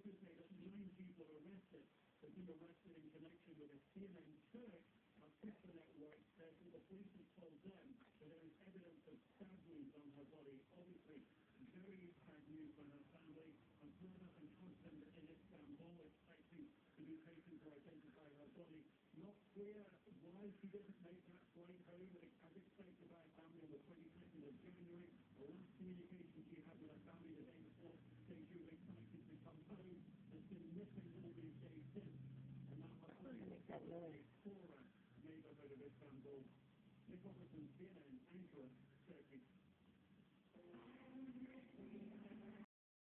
reporters say that 9 people arrested have been arrested in connection with a CNN Turk sister network says that the police have told them that there is evidence of stab wounds on her body. Obviously, very sad news for her family. Her brother and husband in Istanbul expecting to be taken to identify her body. Not clear why she didn't make that flight home, but as explained to by her family on the 22nd of January, the last communication she had with her family the day before, saying she was excited to come home, has been missing all these days since. And now her body is still in a poorer neighborhood of Istanbul. Nick Robertson, CNN, Ankara, Turkey.